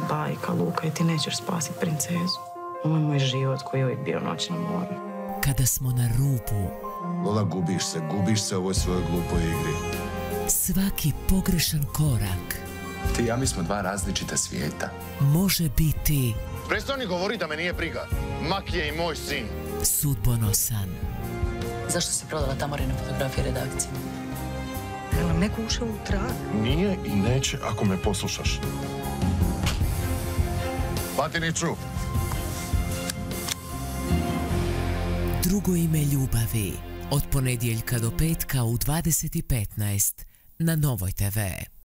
bajka, Luka, i ti nećeš spasiti princezu. Ovo je moj život koji je uvijek bio noć na moru. Kada smo na rubu, Lola, gubiš se u ovoj svojoj glupoj igri. svaki pogrešan korak Ti i ja, mi smo dva različita svijeta. može biti Prestani govoriti da me nije briga. Mak je i moj sin. sudbonosan. Zašto si prodala Tamarine fotografije redakciji? Je li nam neko ušao u trag? Nije i neće ako me poslušaš. Batiniću. Drugo ime ljubavi. Od ponedjeljka do petka u 20:15 na Novoj TV.